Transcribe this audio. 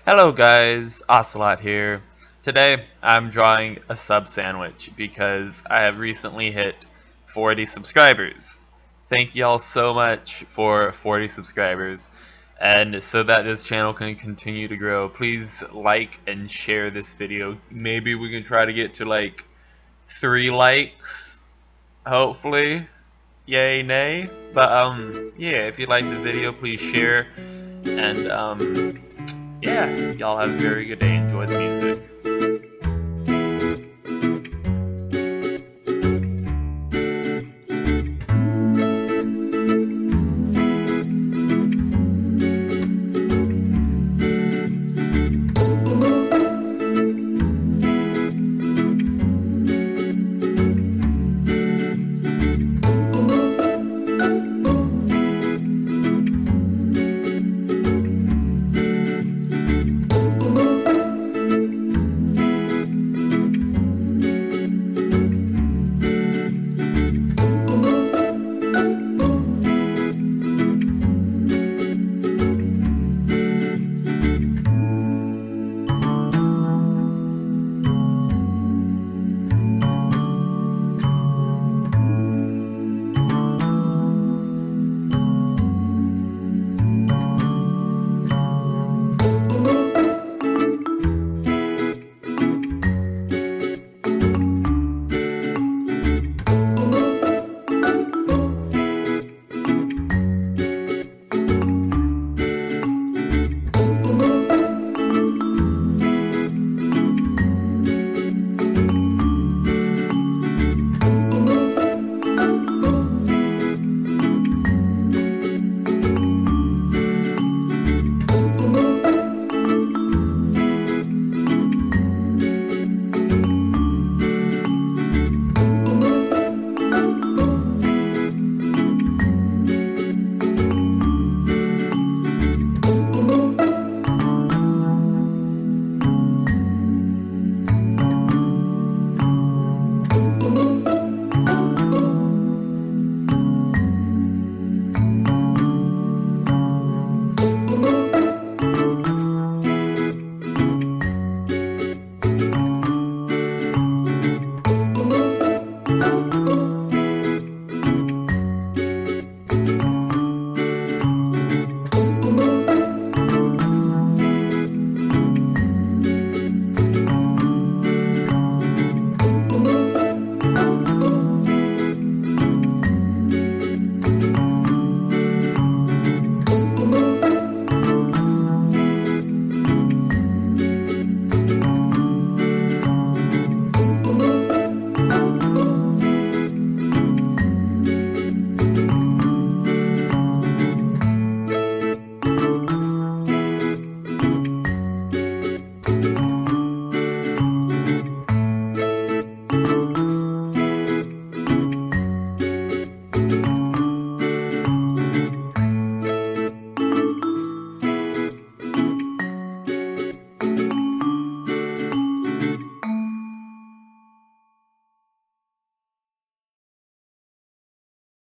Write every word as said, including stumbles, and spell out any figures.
Hello guys, Ocelot here. Today I'm drawing a sub sandwich because I have recently hit forty subscribers. Thank y'all so much for forty subscribers, and so that this channel can continue to grow, please like and share this video. Maybe we can try to get to like three likes, hopefully. Yay, nay. But um yeah, if you like the video, please share, and um yeah, y'all have a very good day. Enjoy the music.